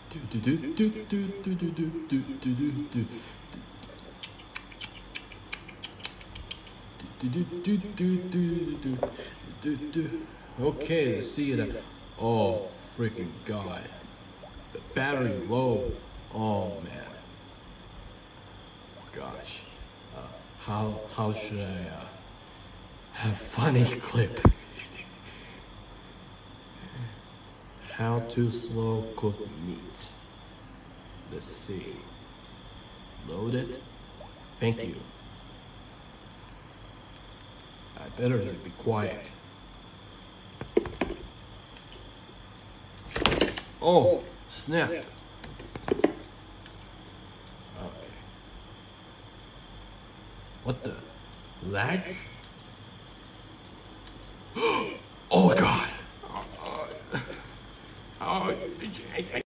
Okay, let's see that. Oh, freaking god. The battery low. Oh man. Gosh. How should I have funny clip? How to slow cook meat. Let's see. Load it. Thank you. I better be quiet. Oh, snap. Okay. What the? Lag? Oh god!